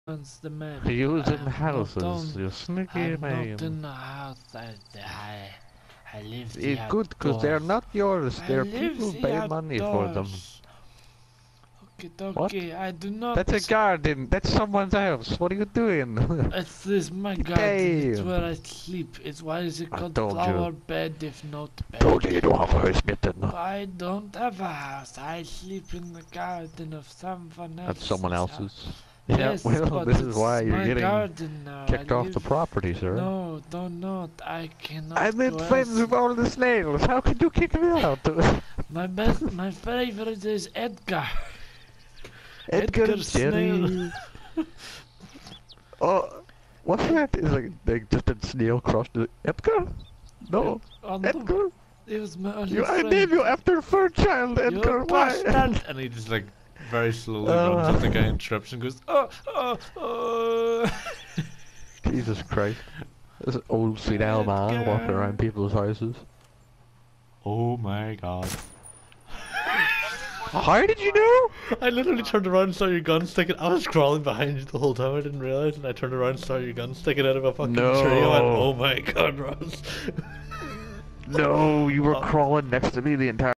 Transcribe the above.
Once the man. You was in I'm not houses, on- you sneaky I'm man. not in the house. I live the It's good, cause they're outdoors. not yours. I They're live people the pay money for them. outdoors. What? Okay, I do not. That's a garden. That's someone's house. What are you doing? It's my garden. It's Damn. where I sleep. It's why is it I called told flower you. bed if not bed? Told you don't have a house, mitten. I don't have a house. I sleep in the garden of someone else's. That's someone house. else's. Yes, Yeah, well, but this is it's why you're my getting garden now. kicked I off the live- property, sir. No, don't. I cannot. I'm in go friends else. with all the snails. How could you kick me out? My favorite is Edgar. Edgar Edgar and Jerry. Oh, what's that? Is like just a snail crushed the Edgar? No, Oh, no, Edgar. it was my only I friend. named you after a third child, You Edgar. Why? bastard! And he just like very slowly runs up the guy and trips and goes, oh. Jesus Christ. This old senile man walking around people's houses. Oh my god. How did you know? I literally turned around and saw your gun sticking. I was crawling behind you the whole time. I didn't realize, and I turned around and saw your gun sticking out of a fucking tree. I went, No. oh my god, Ross. No, you were crawling next to me the entire